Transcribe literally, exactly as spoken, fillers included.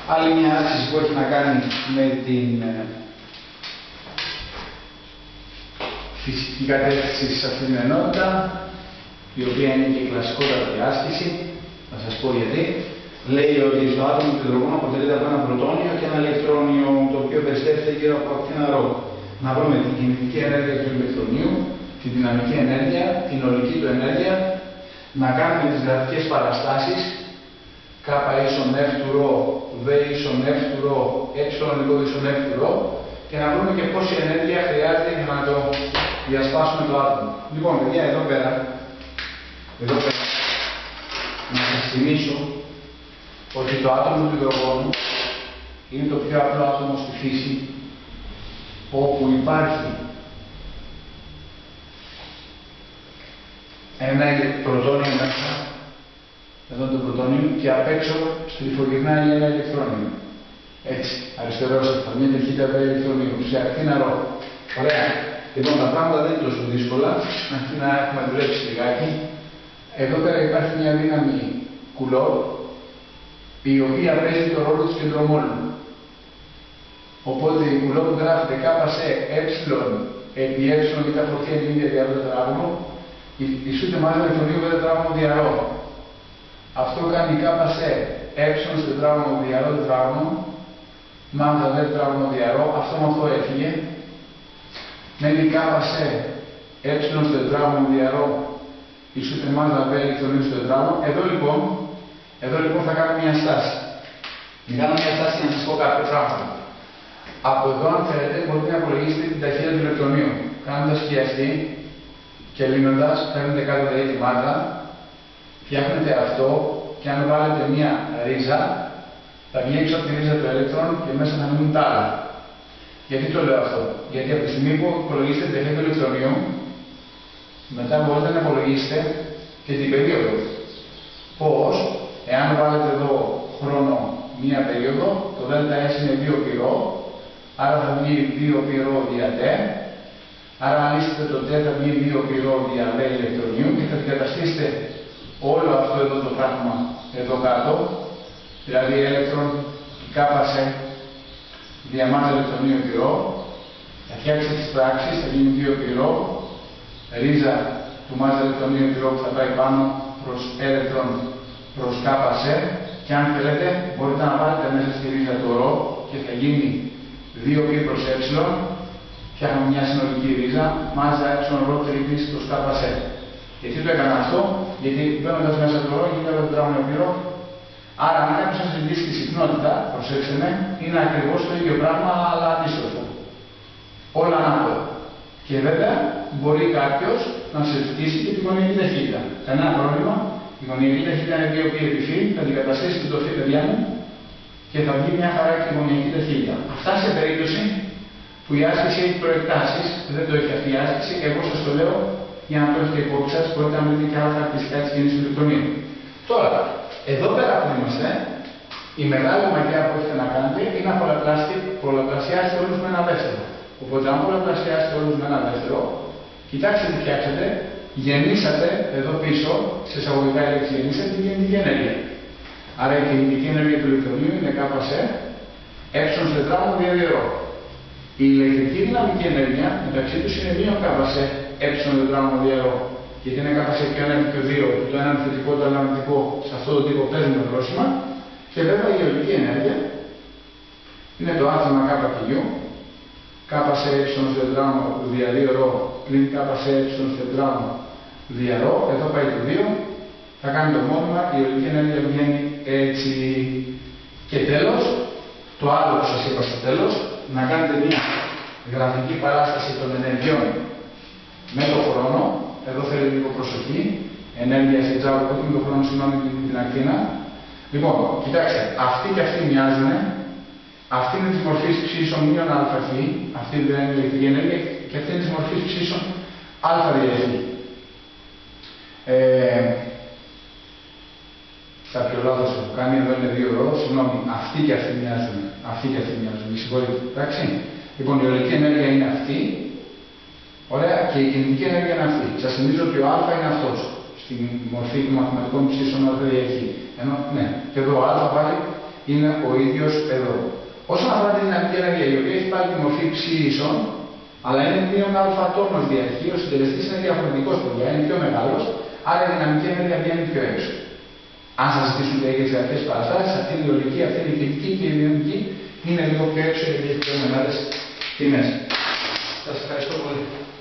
Άλλη μια άσκηση που έχει να κάνει με την φυσική κατεύθυνση σε αυτήν την ενότητα, η οποία είναι και η κλασικότατη άσκηση, θα σας πω γιατί. Λέει ότι στο άτομο του υδρογόνου αποτελείται από ένα πρωτόνιο και ένα ηλεκτρόνιο, το οποίο περιστρέφεται γύρω από ένα ρό. Να βρούμε την κινητική ενέργεια του ηλεκτρονίου, τη δυναμική ενέργεια, την ολική του ενέργεια, να κάνουμε τις γραφικές παραστάσεις, K ίσον F του ρ, V ίσον F του ρ, ε λίγο ίσον F του ρ, και να βρούμε και πόση ενέργεια χρειάζεται για να το διασπάσουμε το άτομο. Λοιπόν, παιδιά, εδώ πέρα, εδώ πέρα, να σας θυμίσω ότι το άτομο του υδρογόνου είναι το πιο απλό άτομο στη φύση, όπου υπάρχει ένα πρωτόνιο μέσα, εδώ το πρωτόνιο, και απ' έξω στριφογυρνάει ένα ηλεκτρόνιο. Έτσι, αριστερός αυτό, μια ταχύτητα ηλεκτρονίου, σε ακτίνα ρ. Ωραία. Λοιπόν, τα πράγματα δεν είναι τόσο δύσκολα, αυτή να έχουμε δουλέψει λιγάκι. Εδώ πέρα υπάρχει μια δύναμη κουλόρ, η οποία παίζει το ρόλο του κεντρομόλου. Οπότε η κουλόρ που γράφεται κάπασε ε επί ε β φωτία ενήλια διαρρό τετράγωνο, ισούται μάλλον ηλεκτρονίου β τετράγωνο διαρρό. Αυτό κάνει κάπασε ε στο τετράγωνο διαρρό τετράγωνο, μάζα β τετράγωνο διαρρό, αυτό με αυτό έφυγε. Μένει κάπασε ε στο τετράγωνο διαρρό, ισούται μάζα β ηλεκτρονίου στο τετράγωνο. Εδώ λοιπόν, εδώ λοιπόν θα κάνω μια στάση. Θα κάνω μια στάση για να σας πω κάποια πράγματα. Από εδώ, αν θέλετε, μπορείτε να υπολογίσετε την ταχύτητα του ηλεκτρονίου. Κάνοντας χιαστή και λύνοντας, παίρνετε κάτω δηλαδή τη μάζα, φτιάχνετε αυτό, και αν βάλετε μια ρίζα, θα βγει έξω από τη ρίζα του ηλεκτρόν και μέσα θα μείνουν τα άλλα. Γιατί το λέω αυτό? Γιατί από τη στιγμή που υπολογίσετε την ταχύτητα του ηλεκτρονίου, μετά μπορείτε να υπολογίσετε και την περίοδο. Πώς? Εάν βάλετε εδώ χρόνο μία περίοδο, το ΔΣ είναι δύο πυρό, άρα θα βγει δύο πυρό δια τ, άρα αν λύσετε το τ θα βγει δύο πυρό δια β ηλεκτρονίου και θα αντικαταστήσετε όλο αυτό εδώ το πράγμα εδώ κάτω, δηλαδή ηλεκτρόν κάπασε διαμάζα ηλεκτρονίου πυρό, θα φτιάξετε τις πράξεις, θα γίνει δύο πυρό, ρίζα του μάζα ηλεκτρονίου πυρό που θα πάει πάνω προς ηλεκτρόν προς κάπασε, και αν θέλετε μπορείτε να βάλετε μέσα στη ρίζα το ρο και θα γίνει δύο π προς ε, φτιάχνουμε μια συνολική ρίζα, μάζα ε ρο τρίτης προς κάπασε. Γιατί το έκανα αυτό? Γιατί μπαίνοντας μέσα το ρο γίνεται το τετράγωνο πυρό. Άρα, αν κάποιος να συζητήσει τη συχνότητα, προσέξτε με, είναι ακριβώς το ίδιο πράγμα, αλλά αντίστροφο. Όλα ανάποδα. Και βέβαια, μπορεί κάποιος να συζητήσει και τη γωνιακή ταχύτητα. Κανένα πρόβλημα. Η γωνιακή ταχύτητα είναι δύο π επί φ, θα αντικαταστήσει το φ, παιδιά μου, και θα βγει μια χαρά και η γωνιακή ταχύτητα. Αυτά σε περίπτωση που η άσκηση έχει προεκτάσεις, δεν το έχει αυτή η άσκηση, εγώ σας το λέω για να το έχετε υπόψη σας, μπορείτε να βρείτε και άλλα χαρακτηριστικά της κίνησης του ηλεκτρονίου. Τώρα, εδώ πέρα που είμαστε, η μεγάλη μαγιά που έχετε να κάνετε είναι να πολλαπλασιάσετε όλους με ένα δεύτερο. Οπότε, αν πολλαπλασιάσετε όλους με ένα δεύτερο, κοιτάξτε τι φτιάξετε, γεννήσατε εδώ πίσω, σε εισαγωγικά η λέξη γεννήσατε, την κινητική ενέργεια. Άρα η κινητική ενέργεια του ηλεκτρονίου είναι κάπασε ε στο τετράγωνο δια δύο ρ. Η ηλεκτρική δυναμική ενέργεια μεταξύ τους είναι μείον κάπασε ε στο τετράγωνο δια ρ. Γιατί είναι κάπασε και ένα και δύο, το ένα είναι θετικό, το άλλο είναι αρνητικό, σε αυτό το τύπο παίζουν το πρόσημα. Και βέβαια η ολική ενέργεια είναι το άθρομα κάπα και γιου, κάπασε ε στο τετράγωνο δια δύο ρ πλην κάπασε ε στο τετράγωνο δια ρ, εδώ πάει το δύο, θα κάνει το μόνιμα, η ολική ενέργεια βγαίνει έτσι. Και τέλος, το άλλο που σας είπα στο τέλος, να κάνετε μια γραφική παράσταση των ενεργειών με το χρόνο. Εδώ θέλει λίγο προσοχή, ενέργεια σε τζάου, όχι με το χρόνο, συγγνώμη, την ακτίνα. Λοιπόν, κοιτάξτε, αυτοί και αυτοί μοιάζουν. Αυτή είναι τη μορφή ψήσεων μείον ΑΦ, αυτή δεν είναι η ηλεκτρική ενέργεια, και αυτή είναι τη μορφή ψήσεων Α διελεύθερη. Ε, κάποιο λάθος που κάνει, εδώ είναι δύο ρ, συγγνώμη, αυτοί και αυτοί μοιάζουν. Αυτοί και αυτοί μοιάζουν, με συγχωρείτε. Εντάξει. Λοιπόν, η ολική ενέργεια είναι αυτή. Ωραία, και η κινητική ενέργεια είναι αυτή. Σας θυμίζω ότι ο α είναι αυτός. Στην μορφή του μαθηματικών ψήσεων α διαχεί. Ενώ, ναι, και εδώ ο α πάλι είναι ο ίδιος εδώ. Όσον αφορά την δυναμική ενέργεια, η οποία έχει πάλι τη μορφή ψη ίσον, αλλά είναι μείον αλφα τόνος διαρχή, ο συντελεστής είναι διαφορετικός, παιδιά, είναι πιο μεγάλος, άρα η δυναμική ενέργεια βγαίνει πιο έξω. Αν σας ζητήσουν για τις αρχές παραστάσεις, αυτή η αιωλική, αυτή η κριτική και η δυναμική είναι λίγο πιο έξω γιατί έχει πιο μεγάλες τιμές. Σας ευχαριστώ πολύ.